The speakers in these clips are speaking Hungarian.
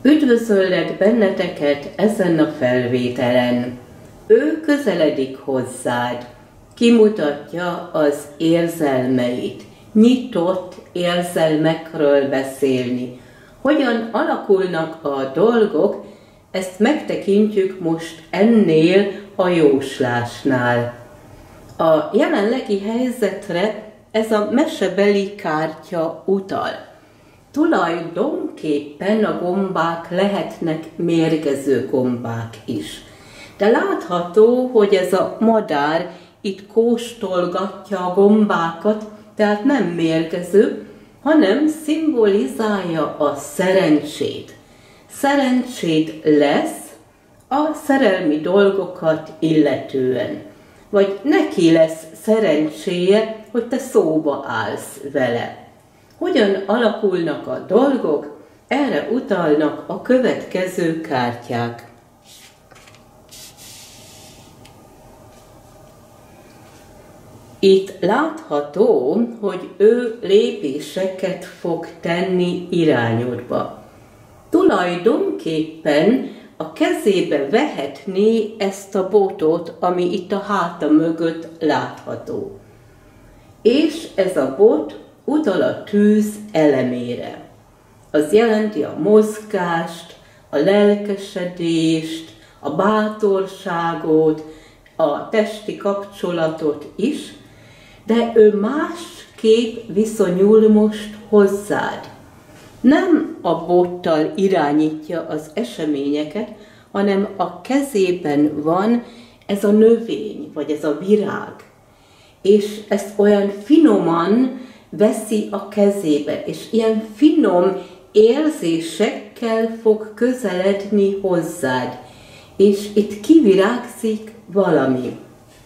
Üdvözöllek benneteket ezen a felvételen. Ő közeledik hozzád, kimutatja az érzelmeit, nyitott érzelmekről beszélni. Hogyan alakulnak a dolgok, ezt megtekintjük most ennél a jóslásnál. A jelenlegi helyzetre ez a mesebeli kártya utal. Tulajdonképpen a gombák lehetnek mérgező gombák is. De látható, hogy ez a madár itt kóstolgatja a gombákat, tehát nem mérgező, hanem szimbolizálja a szerencsét. Szerencsét lesz a szerelmi dolgokat illetően. Vagy neki lesz szerencséje, hogy te szóba állsz vele. Hogyan alakulnak a dolgok, erre utalnak a következő kártyák. Itt látható, hogy ő lépéseket fog tenni irányodba. Tulajdonképpen a kezébe vehetné ezt a botot, ami itt a háta mögött látható. És ez a bot utal a tűz elemére. Az jelenti a mozgást, a lelkesedést, a bátorságot, a testi kapcsolatot is, de ő másképp viszonyul most hozzád. Nem a bottal irányítja az eseményeket, hanem a kezében van ez a növény, vagy ez a virág. És ezt olyan finoman veszi a kezébe, és ilyen finom érzésekkel fog közeledni hozzád. És itt kivirágzik valami.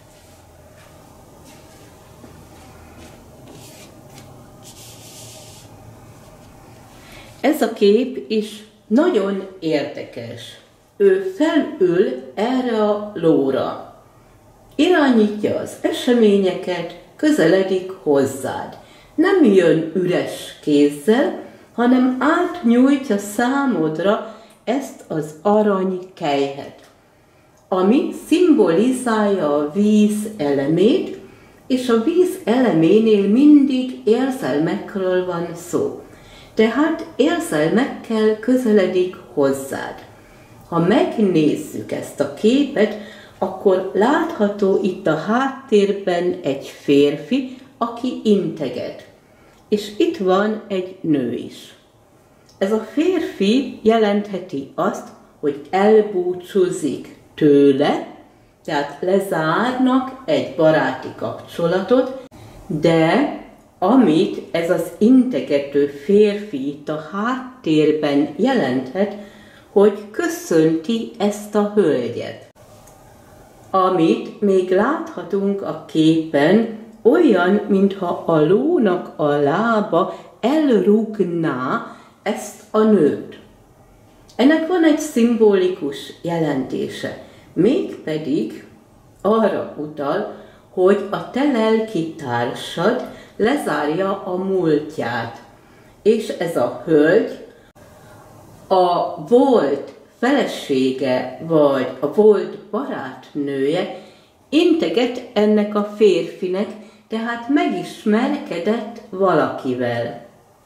Ez a kép is nagyon érdekes. Ő felül erre a lóra. Irányítja az eseményeket, közeledik hozzád. Nem jön üres kézzel, hanem átnyújtja számodra ezt az arany kelyhet, ami szimbolizálja a víz elemét, és a víz eleménél mindig érzelmekről van szó. Tehát érzelmekkel közeledik hozzád. Ha megnézzük ezt a képet, akkor látható itt a háttérben egy férfi, aki integet. És itt van egy nő is. Ez a férfi jelentheti azt, hogy elbúcsúzik tőle, tehát lezárnak egy baráti kapcsolatot, de amit ez az integető férfi itt a háttérben jelenthet, hogy köszönti ezt a hölgyet. Amit még láthatunk a képen, olyan, mintha a lónak a lába elrúgná ezt a nőt. Ennek van egy szimbolikus jelentése, mégpedig arra utal, hogy a te lelki társad lezárja a múltját, és ez a hölgy a volt felesége, vagy a volt barátnője integet ennek a férfinek, tehát megismerkedett valakivel.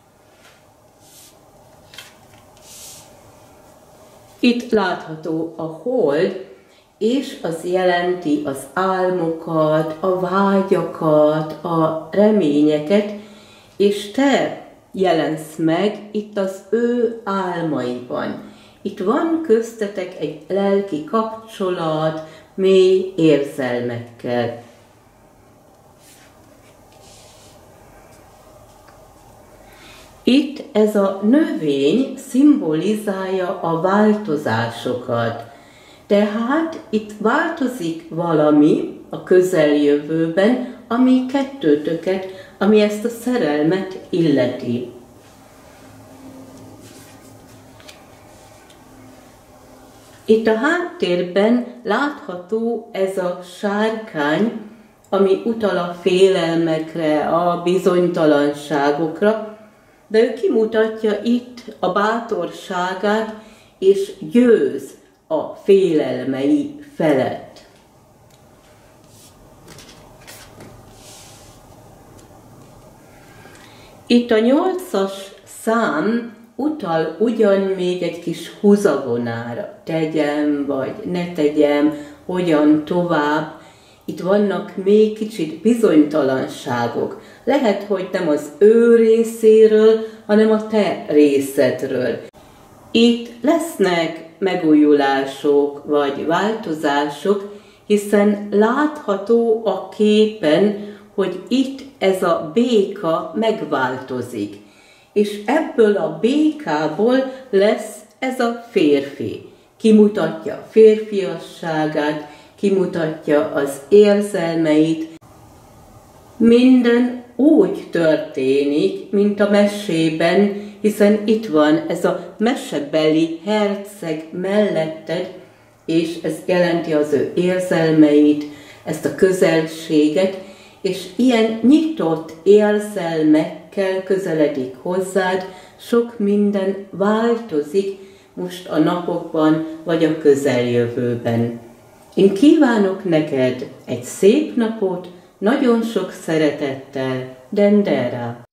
Itt látható a hold, és az jelenti az álmokat, a vágyakat, a reményeket, és te jelensz meg itt az ő álmaiban. Itt van köztetek egy lelki kapcsolat, mély érzelmekkel. Itt ez a növény szimbolizálja a változásokat. Tehát itt változik valami a közeljövőben, ami kettőtöket, ami ezt a szerelmet illeti. Itt a háttérben látható ez a sárkány, ami utal a félelmekre, a bizonytalanságokra, de ő kimutatja itt a bátorságát és győz a félelmei felett. Itt a 8-as szám utal ugyan még egy kis húzavonára, tegyem vagy ne tegyem, hogyan tovább. Itt vannak még kicsit bizonytalanságok. Lehet, hogy nem az ő részéről, hanem a te részedről. Itt lesznek megújulások vagy változások, hiszen látható a képen, hogy itt ez a béka megváltozik. És ebből a békából lesz ez a férfi. Kimutatja a férfiasságát, kimutatja az érzelmeit. Minden úgy történik, mint a mesében, hiszen itt van ez a mesebeli herceg melletted, és ez jelenti az ő érzelmeit, ezt a közelséget, és ilyen nyitott érzelmekkel közeledik hozzád, sok minden változik most a napokban, vagy a közeljövőben. Én kívánok neked egy szép napot, nagyon sok szeretettel, Dendera!